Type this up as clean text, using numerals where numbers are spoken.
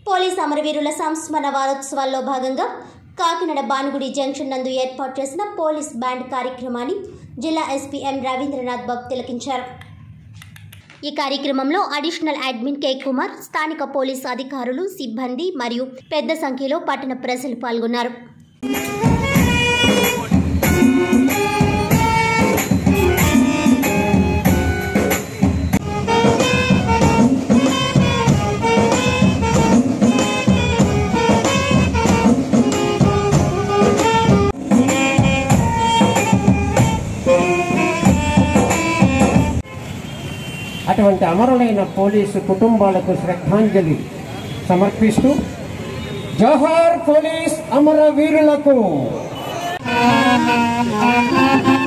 Police అమరవీరుల సంస్మరణ వారోత్సవాల్లో భాగంగా కాకినాడ బానుగుడి జంక్షన్ నందు ఏర్పాటు చేసిన పోలీస్ బ్యాండ్ కార్యక్రమాన్ని జిల్లా ఎస్పీ ఎం రవీంద్రనాథ్ బాబు తిలకించారు. ఈ కార్యక్రమంలో అడిషనల్ అడ్మిన్ కె కుమార్, స్థానిక పోలీసు అధికారులు, సిబ్బంది మరియు పెద్ద సంఖ్యలో పట్టణ ప్రజలు పాల్గొన్నారు. అటువంటి అమరులైన పోలీసు కుటుంబాలకు శ్రద్ధాంజలి సమర్పిస్తూ జోహార్ పోలీస్ అమరవీరులకు.